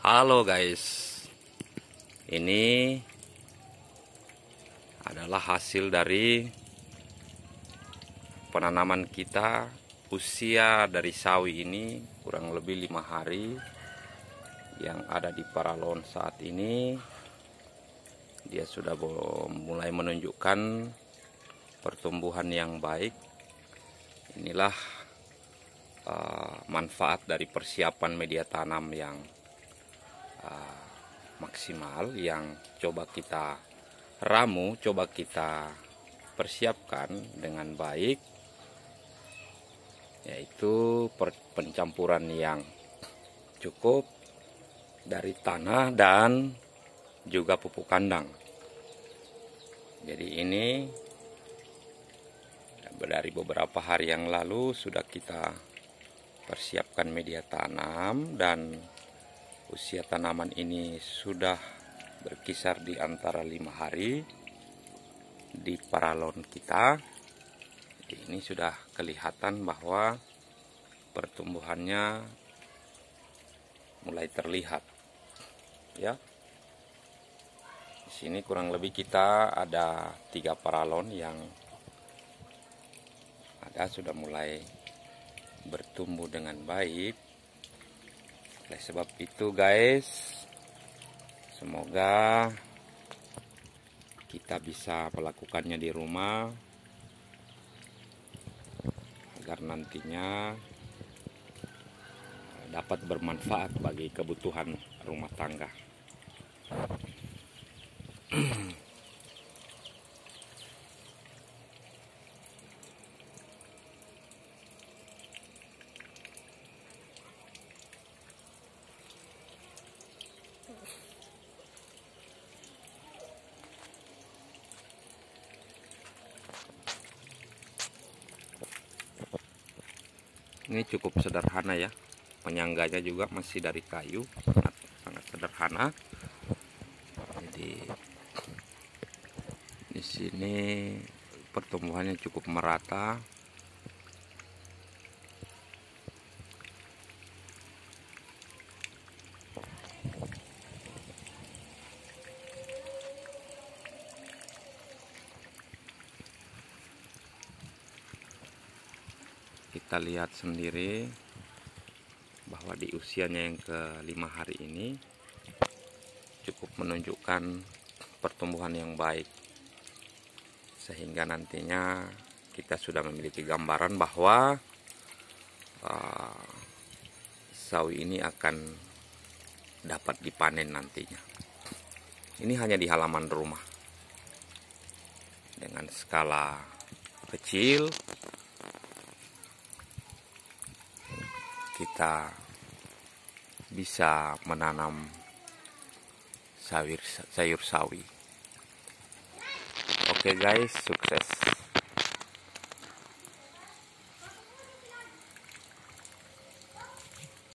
Halo guys, ini adalah hasil dari penanaman kita. Usia dari sawi ini kurang lebih 5 hari. Yang ada di paralon saat ini, dia sudah mulai menunjukkan pertumbuhan yang baik. Inilah manfaat dari persiapan media tanam yang maksimal, yang coba kita ramu, coba kita persiapkan dengan baik, yaitu pencampuran yang cukup dari tanah dan juga pupuk kandang. Jadi ini dari beberapa hari yang lalu sudah kita persiapkan media tanam, dan usia tanaman ini sudah berkisar di antara 5 hari di paralon kita. Ini sudah kelihatan bahwa pertumbuhannya mulai terlihat. Ya, di sini kurang lebih kita ada 3 paralon yang sudah mulai bertumbuh dengan baik. Oleh sebab itu guys, semoga kita bisa melakukannya di rumah agar nantinya dapat bermanfaat bagi kebutuhan rumah tangga. Ini cukup sederhana ya, penyangganya juga masih dari kayu, sangat sederhana. Jadi di sini pertumbuhannya cukup merata. Kita lihat sendiri bahwa di usianya yang ke-5 hari ini cukup menunjukkan pertumbuhan yang baik, sehingga nantinya kita sudah memiliki gambaran bahwa sawi ini akan dapat dipanen nantinya. Ini hanya di halaman rumah dengan skala kecil. Kita bisa menanam sayur sawi. Oke guys, sukses.